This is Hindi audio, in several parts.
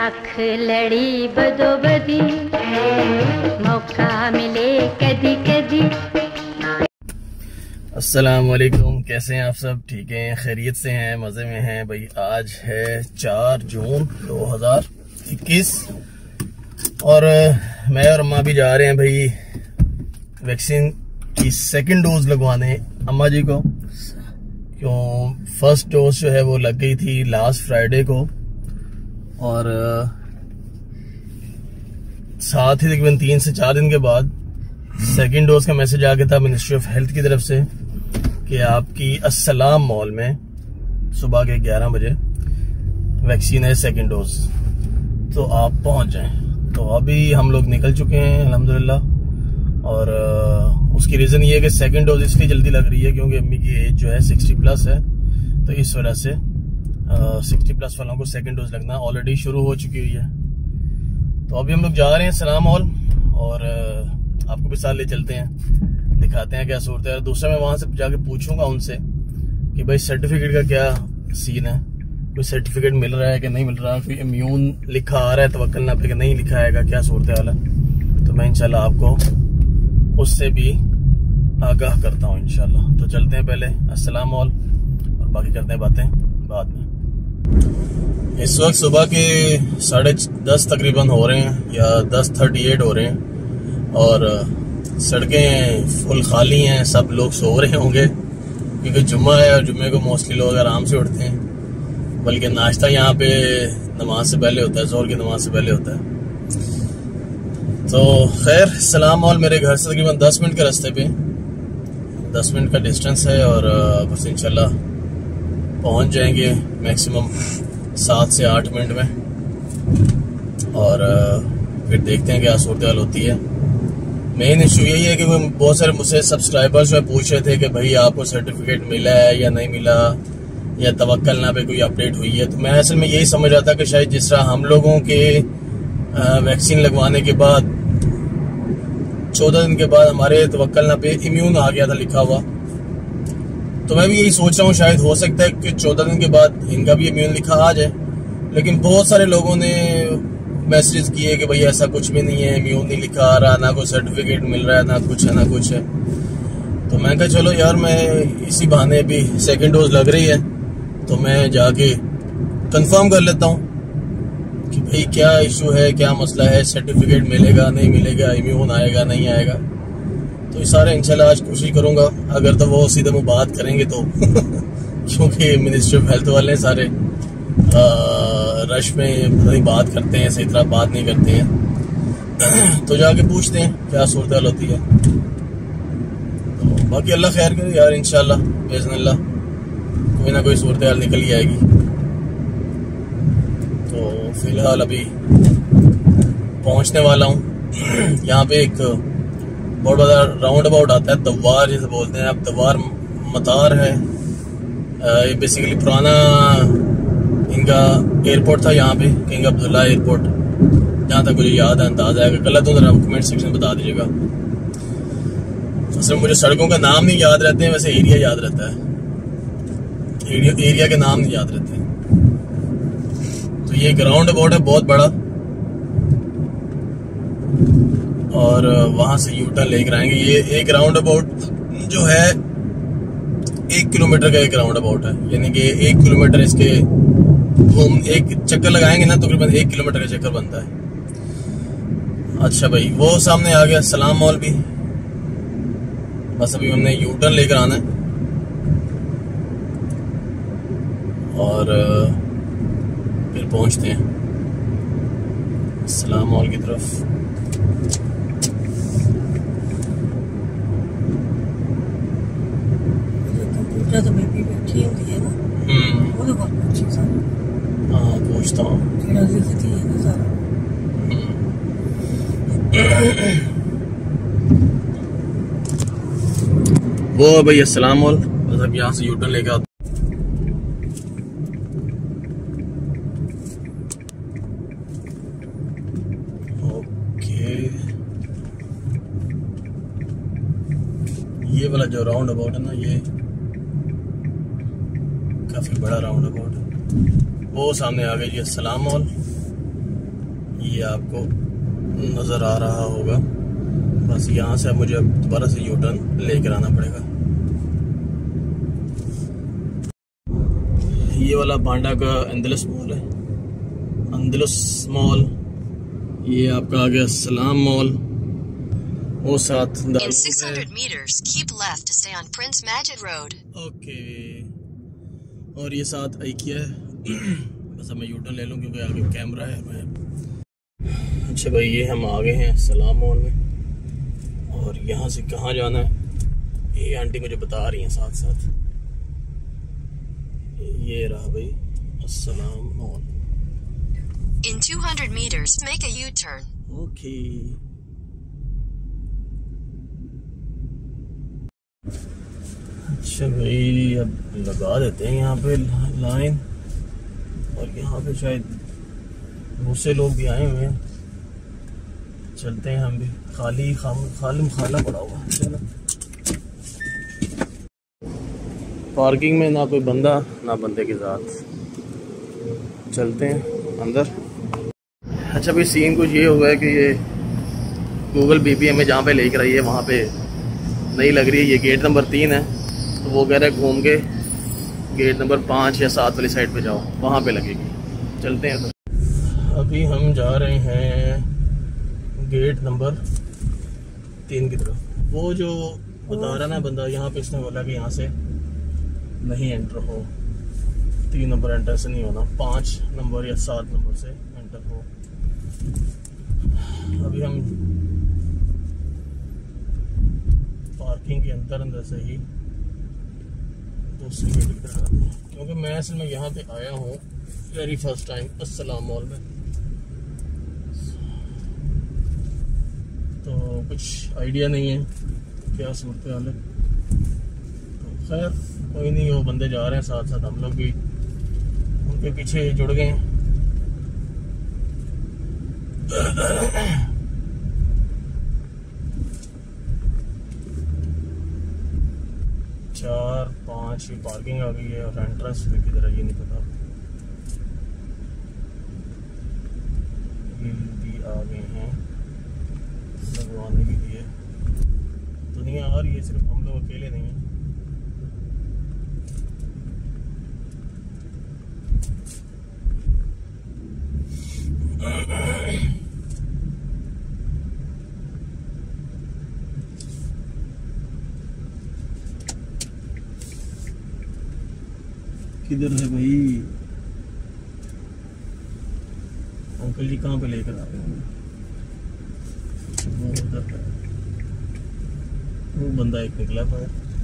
लख लड़ी बदोबदी, मौका मिले कदी कदी। अस्सलाम वालेकुम, कैसे हैं आप सब? ठीक हैं, खैरियत से हैं, मज़े में हैं भाई। आज है 4 जून 2021 और मैं और अम्मा भी जा रहे हैं भाई वैक्सीन की सेकंड डोज लगवाने अम्मा जी को। क्यों, फर्स्ट डोज जो है वो लग गई थी लास्ट फ्राइडे को और साथ ही तकरीबन 3 से 4 दिन के बाद सेकंड डोज का मैसेज आ गया था मिनिस्ट्री ऑफ हेल्थ की तरफ से कि आपकी अस्सलाम मॉल में सुबह के 11 बजे वैक्सीन है सेकंड डोज, तो आप पहुंच जाएं। तो अभी हम लोग निकल चुके हैं अल्हम्दुलिल्लाह। और उसकी रीजन ये है कि सेकंड डोज इसलिए जल्दी लग रही है क्योंकि अम्मी की एज जो है 60 प्लस है, तो इस वजह से 60 प्लस वालों को सेकंड डोज लगना ऑलरेडी शुरू हो चुकी हुई है। तो अभी हम लोग जा रहे हैं सलाम मॉल और आपको भी साथ ले चलते हैं, दिखाते हैं क्या सूरत है। दूसरा मैं वहां से जाके पूछूंगा उनसे कि भाई सर्टिफिकेट का क्या सीन है, कोई सर्टिफिकेट मिल रहा है कि नहीं मिल रहा, कोई इम्यून लिखा आ रहा है तवक्कल ना पे कि नहीं लिखा आएगा, क्या सूरत हाल है। तो मैं इंशाल्लाह आपको उससे भी आगाह करता हूँ इंशाल्लाह। तो चलते हैं पहले अस्सलाम मॉल और बाकी करते हैं बातें बाद में। इस वक्त सुबह के 10:30 तकरीबन हो रहे हैं या 10:38 हो रहे हैं और सड़कें फुल खाली हैं, सब लोग सो रहे होंगे क्योंकि जुम्मा है और जुम्मे को मोस्टली लोग आराम से उठते हैं, बल्कि नाश्ता यहाँ पे नमाज से पहले होता है, जोहर की नमाज से पहले होता है। तो खैर सलाम मॉल मेरे घर से तकरीबन 10 मिनट के रास्ते पे, 10 मिनट का डिस्टेंस है और बस इंशाल्लाह पहुंच जाएंगे मैक्सिमम 7 से 8 मिनट में और फिर देखते हैं क्या सूरत हाल होती है। मेन इशू यही है कि बहुत सारे मुझसे सब्सक्राइबर्स जो पूछ रहे थे कि भाई आपको सर्टिफिकेट मिला है या नहीं मिला या तवक्कल ना पे कोई अपडेट हुई है। तो मैं असल में यही समझ रहा था कि शायद जिस तरह हम लोगों के वैक्सीन लगवाने के बाद 14 दिन के बाद हमारे तवक्कल ना पे इम्यून आ गया था लिखा हुआ, तो मैं भी यही सोच रहा हूँ शायद हो सकता है कि 14 दिन के बाद इनका भी इम्यून लिखा आ जाए। लेकिन बहुत सारे लोगों ने मैसेज किए कि भाई ऐसा कुछ भी नहीं है, इम्यून नहीं लिखा आ रहा, ना कोई सर्टिफिकेट मिल रहा है, ना कुछ है ना कुछ है। तो मैं कहा चलो यार मैं इसी बहाने भी सेकंड डोज लग रही है तो मैं जाके कंफर्म कर लेता हूँ कि भाई क्या इशू है, क्या मसला है, सर्टिफिकेट मिलेगा नहीं मिलेगा, इम्यून आएगा नहीं आएगा। तो ये सारे इंशाल्लाह आज कोशिश करूंगा, अगर तो वो सीधे मुँह बात करेंगे तो क्योंकि मिनिस्ट्री ऑफ हेल्थ वाले सारे रश में नहीं बात करते हैं, सही तरह बात नहीं करते हैं। तो जाके पूछते हैं क्या सूरत हाल होती है। तो बाकी अल्लाह खैर करे यार, इंशाल्लाह बिइज़्निल्लाह कोई ना कोई सूरत हाल निकल ही आएगी। तो फिलहाल अभी पहुंचने वाला हूँ। यहाँ पे एक बहुत बड़ा राउंड अबाउट आता है, दवार जैसे बोलते हैं अब, दवार मतार है। ये बेसिकली पुराना इनका एयरपोर्ट था यहाँ पे, किंग अब्दुल्ला एयरपोर्ट, जहाँ तक मुझे याद है, अंदाजा है। गलत हो तो कमेंट सेक्शन में बता दीजिएगा। असल में मुझे सड़कों का नाम नहीं याद रहते हैं, वैसे एरिया याद रहता है, एरिया के नाम नहीं याद रहते हैं। तो ये एक राउंड अबाउट है बहुत बड़ा और वहां से यू टर्न लेकर आएंगे। ये एक राउंड अबाउट जो है 1 किलोमीटर का एक राउंड अबाउट है, यानी कि 1 किलोमीटर इसके घूम एक चक्कर लगाएंगे ना तो तकरीबन 1 किलोमीटर का चक्कर बनता है। अच्छा भाई वो सामने आ गया सलाम मॉल भी, बस अभी हमने यू टर्न लेकर आना है और फिर पहुंचते हैं सलाम मॉल की तरफ। तो बेबी बैठी होती है ना, वो तो बहुत अच्छी सारा। हाँ पूछता हूँ, लिखती है ना सारा। वो भाई अस्सलाम मॉल, बस अब यहाँ से यू टर्न लेकर ओके। ये वाला जो राउंड अबाउट है ना, ये काफी बड़ा राउंड अबाउट है। वो सामने आ गई है सलाम मॉल ये आपको नज़र आ रहा होगा। बस यहाँ से मुझे अब दोबारा से यू टर्न लेकर आना पड़ेगा। ये वाला बांडा का अंदलस मॉल है, अंदलस मॉल। ये आपका आ गया सलाम मॉल। वो साथ In 600 meters, keep left to stay on Prince Majid Road. Okay, और ये साथ IKEA है। बस अब मैं यूटर्न ले लूँ क्योंकि आगे कैमरा है। मैं अच्छा भाई, ये हम आ गए हैं सलाम मॉल में, और यहाँ से कहाँ जाना है ये आंटी मुझे बता रही हैं साथ साथ। ये रहा भाई Salam mall. In 200 meters, make a U-turn. Okay, अच्छा भाई, अब लगा देते हैं यहाँ पे लाइन। और यहाँ पे शायद बहुत से लोग भी आए हुए हैं। चलते हैं हम भी, खाली खाला पड़ा हुआ। चलो, पार्किंग में ना कोई बंदा ना बंदे के साथ। चलते हैं अंदर। अच्छा भाई, सीन कुछ ये हुआ है कि ये गूगल BPM में जहाँ पे लेकर आई है वहाँ पे नहीं लग रही है। ये गेट नंबर 3 है, तो वो कह रहा है घूम के गेट नंबर 5 या 7 वाली साइड पे जाओ, वहाँ पे लगेगी। चलते हैं तो। अभी हम जा रहे हैं गेट नंबर 3 की तरफ। वो जो बता रहा ना बंदा, यहाँ पे इसने बोला कि यहाँ से नहीं एंटर हो, 3 नंबर एंटर से नहीं होना, 5 नंबर या 7 नंबर से एंटर हो। अभी हम पार्किंग के अंदर से ही दूसरी गेट की तरफ आते हैं, क्योंकि मैं असल में यहाँ पे आया हूँ very first time Assalam mall में, तो कुछ आइडिया नहीं है क्या सूरत हाल है। तो खैर कोई नहीं, वो बंदे जा रहे हैं साथ साथ, हम लोग भी उनके पीछे जुड़ गए हैं। 4-5 की पार्किंग आ गई है, और एंट्रेंस किधर है ये नहीं पता। ये भी आ गए हैं लगवाने के लिए। दुनिया आ रही है, सिर्फ हम लोग अकेले नहीं हैं। किधर है भाई अंकल जी, कहाँ पे लेकर आ रहे हैं? वो उधर है, वो बंदा एक निकला था।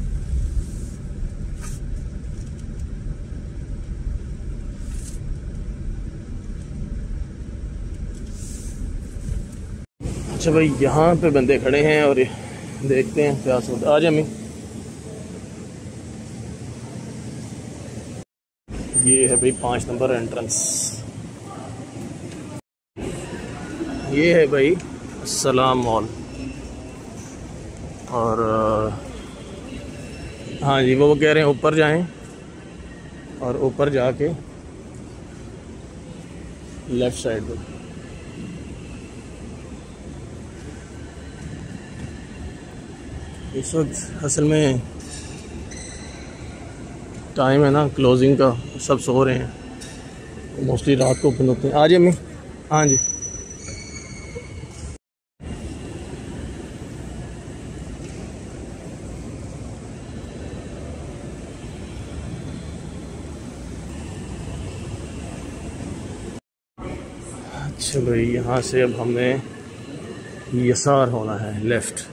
अच्छा भाई, यहाँ पे बंदे खड़े हैं और देखते हैं क्या सोच। आ जाए, ये है भाई 5 नंबर एंट्रेंस। ये है भाई सलाम मॉल। और हाँ जी, वो कह रहे हैं ऊपर जाएं, और ऊपर जाके लेफ्ट साइड पे। इस वक्त असल में टाइम है ना क्लोजिंग का, सब सो रहे हैं, मोस्टली रात को ओपन होते हैं। आ जाइए अम्मी। हाँ जी, अच्छा भाई, यहाँ से अब हमने यसार होना है, लेफ्ट।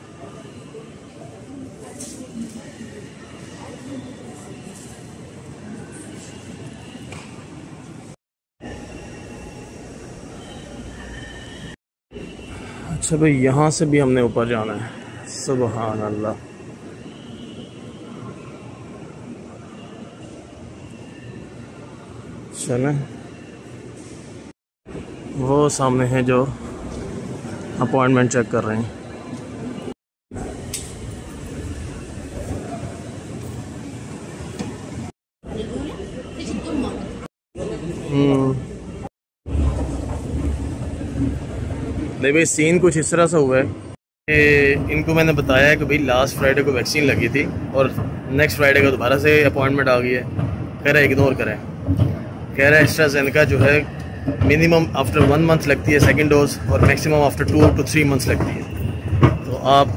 अच्छा भाई, यहाँ से भी हमने ऊपर जाना है। सुबहान अल्लाह। चलें, वो सामने है जो अपॉइंटमेंट चेक कर रहे हैं। नहीं भाई, सीन कुछ इस तरह से हुआ है कि इनको मैंने बताया कि भाई लास्ट फ्राइडे को वैक्सीन लगी थी और नेक्स्ट फ्राइडे को दोबारा से अपॉइंटमेंट आ गई है। कह रहा है इग्नोर करें, कह रहा है एस्ट्राजेनेका जो है मिनिमम आफ्टर 1 मंथ लगती है सेकंड डोज और मैक्सिमम आफ्टर 2 to 3 months लगती है, तो आप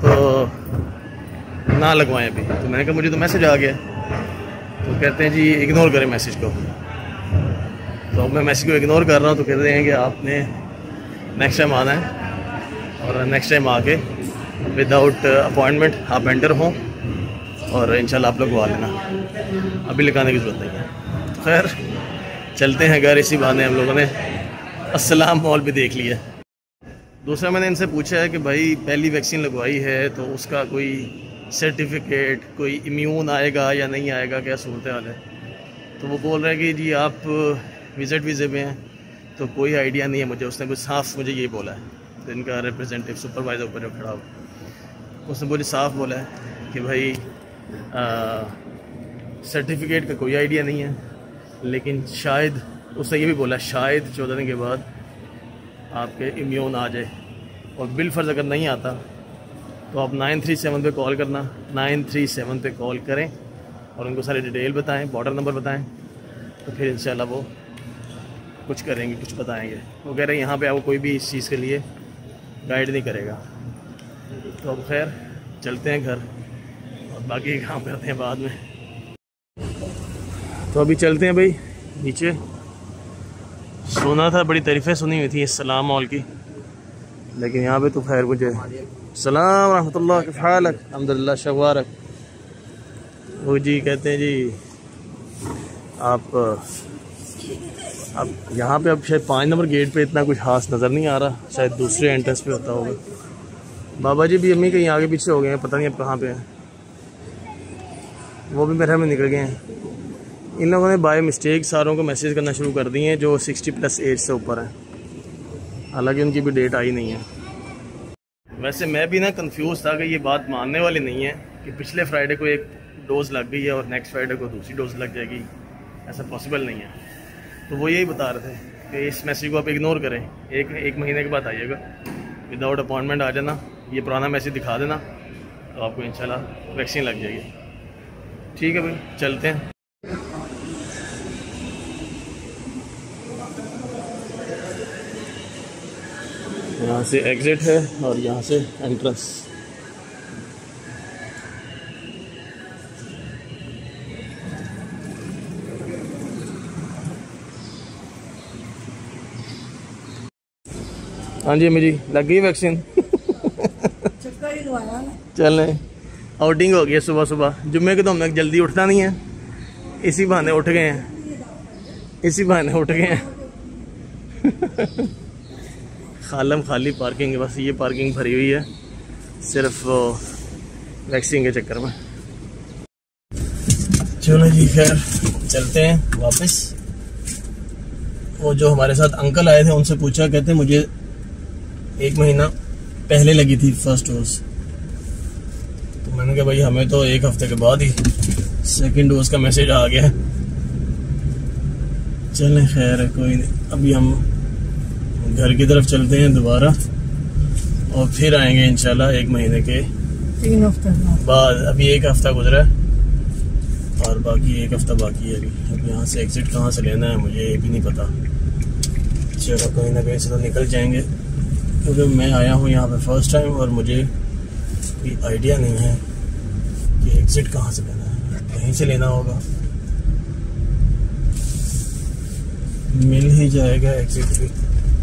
ना लगवाएं अभी। तो मैंने कहा मुझे तो मैसेज आ गया, तो कहते हैं जी इग्नोर करें मैसेज को। तो अब मैं मैसेज को इग्नोर कर रहा हूँ, तो कहते हैं कि आपने नेक्स्ट टाइम आना है और नेक्स्ट टाइम आके विदाउट अपॉइंटमेंट आप एंटर हों और इंशाल्लाह आप लगवा लेना, अभी लगाने की ज़रूरत नहीं है। खैर चलते हैं घर, इसी बहाने हम लोगों ने अस्सलाम मॉल भी देख लिया। दूसरा मैंने इनसे पूछा है कि भाई पहली वैक्सीन लगवाई है तो उसका कोई सर्टिफिकेट, कोई इम्यून आएगा या नहीं आएगा, क्या सूरत हाल है। तो वो बोल रहे हैं कि जी आप विज़िट वीज़े में हैं तो कोई आइडिया नहीं है मुझे। उसने कुछ साफ मुझे ये बोला है, तो इनका रिप्रेजेंटेटिव सुपरवाइज़र ऊपर खड़ा हो, उसने मुझे साफ बोला है कि भाई सर्टिफिकेट का कोई आइडिया नहीं है, लेकिन शायद उसने ये भी बोला शायद 14 दिन के बाद आपके इम्यून आ जाए। और बिल फर्ज अगर नहीं आता तो आप 937 पे कॉल करना, 937 पे कॉल करें और उनको सारी डिटेल बताएं, बॉर्डर नंबर बताएं, तो फिर इंशाल्लाह वो कुछ करेंगे, कुछ बताएंगे। वो कह रहे हैं यहाँ पे आपको कोई भी इस चीज़ के लिए गाइड नहीं करेगा। तो अब खैर चलते हैं घर और बाकी काम करते हैं बाद में। तो अभी चलते हैं भाई नीचे। सुना था, बड़ी तारीफ़ें सुनी हुई थी इस सलाम मॉल की, लेकिन यहाँ पे तो खैर मुझे सलाम रहमतुल्लाह के हालक अल्हम्दुलिल्लाह शवारक। वो जी कहते हैं जी आप यहाँ पे अब शायद 5 नंबर गेट पे इतना कुछ खास नज़र नहीं आ रहा, शायद दूसरे एंट्रेंस पे होता होगा। बाबा जी भी अम्मी कहीं आगे पीछे हो गए हैं, पता नहीं अब कहाँ पे हैं। वो भी मेरे में निकल गए हैं। इन लोगों ने बाय मिस्टेक सारों को मैसेज करना शुरू कर दिए हैं जो 60+ एज से ऊपर हैं, हालांकि उनकी भी डेट आई नहीं है। वैसे मैं भी ना कंफ्यूज था कि ये बात मानने वाली नहीं है कि पिछले फ्राइडे को एक डोज लग गई है और नेक्स्ट फ्राइडे को दूसरी डोज लग जाएगी, ऐसा पॉसिबल नहीं है। तो वो यही बता रहे थे कि इस मैसेज को आप इग्नोर करें, एक महीने के बाद आइएगा, विदाउट अपॉइंटमेंट आ जाना, ये पुराना मैसेज दिखा देना, तो आपको इंशाल्लाह वैक्सीन लग जाएगी। ठीक है भाई, चलते हैं। यहाँ से एग्ज़िट है और यहाँ से एंट्रेंस। हाँ जी अम्मी जी, लग गई वैक्सीन? चलें, आउटिंग हो गई है सुबह सुबह। जुम्मे के तो हमने जल्दी उठना नहीं है, इसी बहाने उठ गए हैं, इसी बहाने उठ गए हैं। खालम खाली पार्किंग है, बस ये पार्किंग भरी हुई है सिर्फ वैक्सीन के चक्कर में। चलो जी खैर चलते हैं वापस। वो जो हमारे साथ अंकल आए थे उनसे पूछा, कहते मुझे 1 महीना पहले लगी थी फर्स्ट डोज। तो मैंने कहा भाई हमें तो 1 हफ्ते के बाद ही सेकंड डोज का मैसेज आ गया। चलें खैर कोई नहीं, अभी हम घर की तरफ चलते हैं दोबारा और फिर आएंगे इंशाल्लाह 1 महीने के 3 हफ्ते बाद। अभी 1 हफ्ता गुजरा है और बाकी 1 हफ्ता बाकी है। अभी यहाँ से एग्जिट कहाँ से लेना है मुझे ये भी नहीं पता। चलो कहीं ना कहीं से तो निकल जाएंगे, क्योंकि मैं आया हूँ यहाँ पे फर्स्ट टाइम और मुझे कोई आइडिया नहीं है कि एग्जिट कहाँ से लेना है। कहीं से लेना होगा, मिल ही जाएगा एग्जिट भी।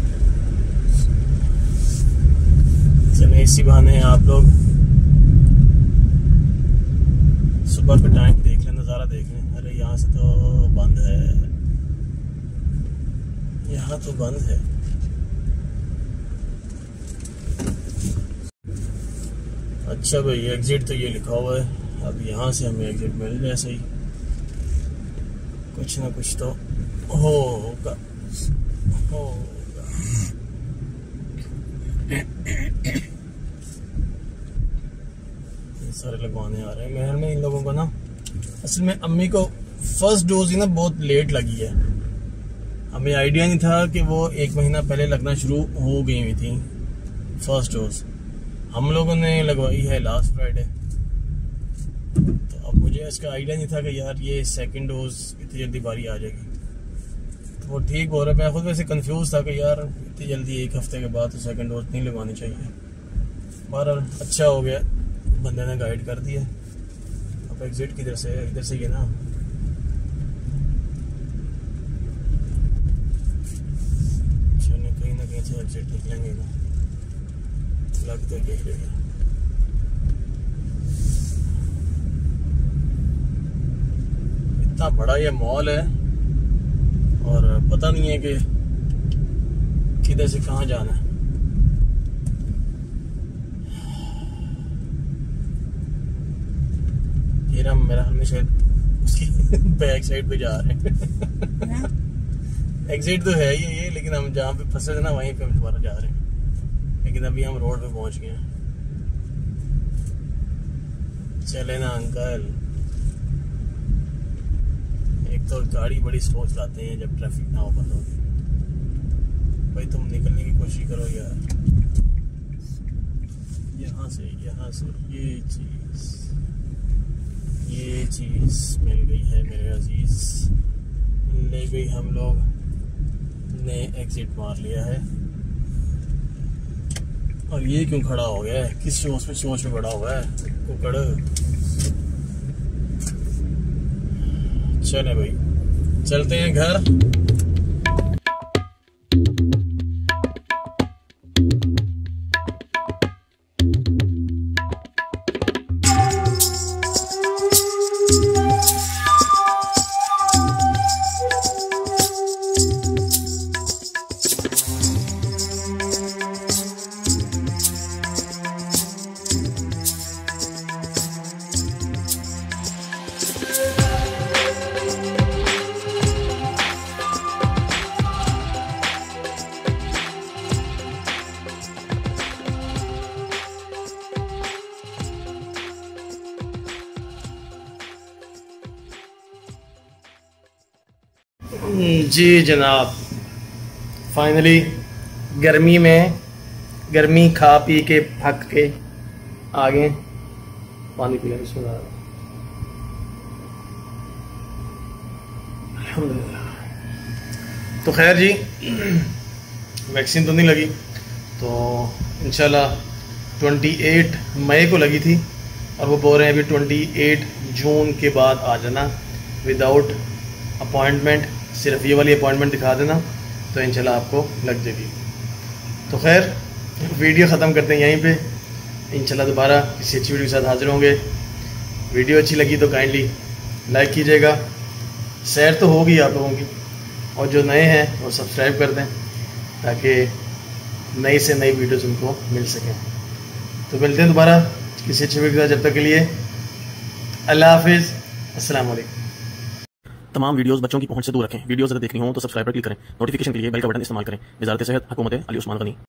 चले इसी बहाने आप लोग सुबह का टाइम देख लें, नज़ारा देख लें। अरे यहाँ से तो बंद है, यहाँ तो बंद है। अच्छा भाई एग्जिट तो ये लिखा हुआ है, अब यहाँ से हमें एग्जिट मिल जाए सही, कुछ ना कुछ तो होगा होगा। सारे लगवाने आ रहे हैं महल में इन लोगों को ना। असल में अम्मी को फर्स्ट डोज ही ना बहुत लेट लगी है, हमें आइडिया नहीं था कि वो 1 महीना पहले लगना शुरू हो गई हुई थी। फर्स्ट डोज हम लोगों ने लगवाई है लास्ट फ्राइडे। तो अब मुझे इसका आइडिया नहीं था कि यार ये सेकंड डोज इतनी जल्दी बारी आ जाएगी। तो वो ठीक हो रहा है। मैं खुद वैसे कंफ्यूज था कि यार इतनी जल्दी 1 हफ्ते के बाद तो सेकंड डोज नहीं लगवानी चाहिए। बहरहाल अच्छा हो गया, बंदे ने गाइड कर दिया। अब एग्जिट किधर से है? इधर से ही ना। चलिए कहीं ना कहीं से एग्जिट निकलेंगे ना, लग तो यही रहेगा। इतना बड़ा ये मॉल है और पता नहीं है कि किधर से कहाँ जाना है। ये हम मेरा हमेशा उसकी बैक साइड पे जा रहे हैं। एग्जिट तो है ये लेकिन हम जहाँ पे फंसे थे ना वहीं पे हम दोबारा जा रहे हैं। लेकिन अभी हम रोड पे पहुंच गए हैं। चले ना अंकल। एक तो गाड़ी बड़ी स्लो चलाते हैं जब ट्रैफिक ना हो बंद होगी। भाई तुम निकलने की कोशिश करो यार। यहाँ से ये चीज मिल गई है मेरे अजीज। ले गई, हम लोग ने एग्जिट मार लिया है। और ये क्यों खड़ा हो गया है? किस सोच पे खड़ा हुआ है कुकड़? चले भाई चलते हैं घर। जी जनाब, फाइनली गर्मी में गर्मी खा पी के थक के आ गए। पानी पी लें बिस्मिल्लाह। अल्हम्दुलिल्लाह। तो खैर जी, वैक्सीन तो नहीं लगी, तो इंशाल्लाह 28 मई को लगी थी और वो बोल रहे हैं अभी 28 जून के बाद आ जाना विदाउट अपॉइंटमेंट। सिर्फ ये वाली अपॉइंटमेंट दिखा देना तो इंशाल्लाह आपको लग जाएगी। तो खैर वीडियो ख़त्म करते हैं यहीं पे। इंशाल्लाह दोबारा किसी अच्छी वीडियो के साथ हाजिर होंगे। वीडियो अच्छी लगी तो काइंडली लाइक कीजिएगा। सैर तो होगी आप लोगों की, और जो नए हैं वो सब्सक्राइब कर दें ताकि नई से नई वीडियोज़ उनको मिल सकें। तो मिलते हैं दोबारा किसी अच्छी वीडियो के साथ। जब तक के लिए अल्लाह हाफिज़, अस्सलाम वालेकुम। तमाम वीडियोस बच्चों की पहुंच से दूर रखें। वीडियोस अगर देखनी हो तो सब्सक्राइब पर क्लिक करें। नोटिफिकेशन के लिए बेल का बटन इस्तेमाल करें। वज़ारत सेहत, हुकूमत अली उस्मान गनी।